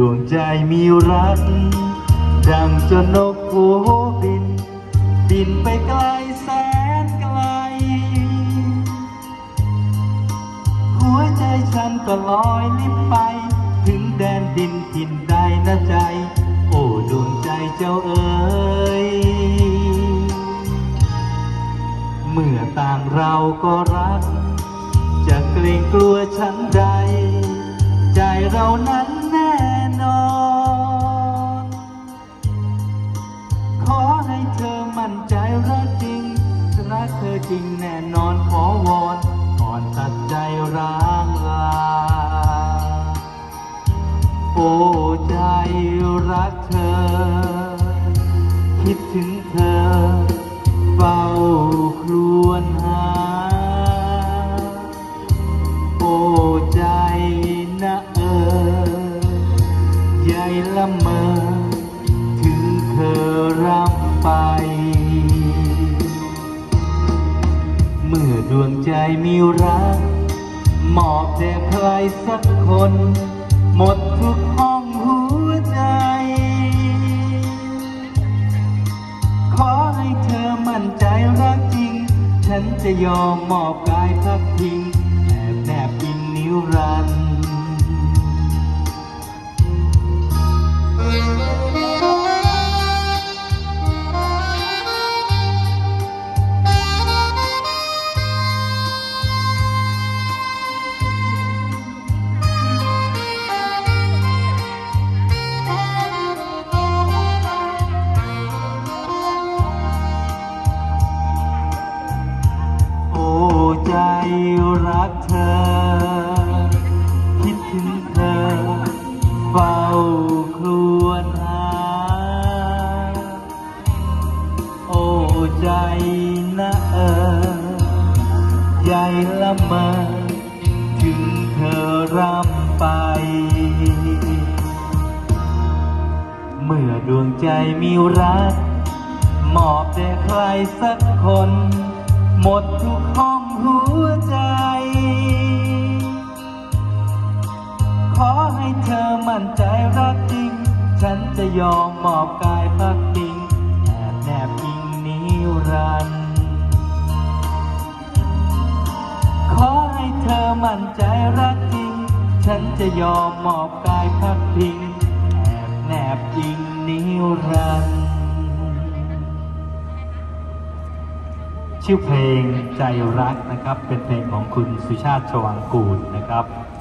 วงใจมีรักดังจนนกโผบินไปไกลแสนไกลหัวใจฉันก็ลอยลิบไปถึงแดนดินถิ่นใดนะใจโอ้ดวงใจเจ้าเอ๋ยเมื่อต่างเราก็รักจะเกรงกลัวฉันใดใจเรานั้นแน่นอนขอให้เธอมั่นใจรักจริงรักเธอจริงแน่นอนขอวอนก่อนตัดใจร้างลาโอ้ใจรักเธอคิดถึงเธอเฝ้าครวญหาโอ้ใจนะใยละเมอถึงเธอร่ำไปเมื่อดวงใจมีรักมอบแด่ใครสักคนหมดทุกห้องหัวใจขอให้เธอมั่นใจรักจริงฉันจะยอมมอบกายพักพิงแนบอิงนิรันดร์ใจรักเธอคิดถึงเธอเฝ้าครวญหาโอ้ใจนะใยละเมอถึงเธอร่ำไปเมื่อดวงใจมีรักมอบแด่ใครสักคนหมดทุกห้องหัวใจขอให้เธอมั่นใจรักจริงฉันจะยอมมอบกายพักพิงแนบอิงนิรันดร์ขอให้เธอมั่นใจรักจริงฉันจะยอมมอบกายพักพิงแนบอิงนิรันดร์ชื่อเพลงใจรักนะครับเป็นเพลงของคุณสุชาติชวังกูลนะครับ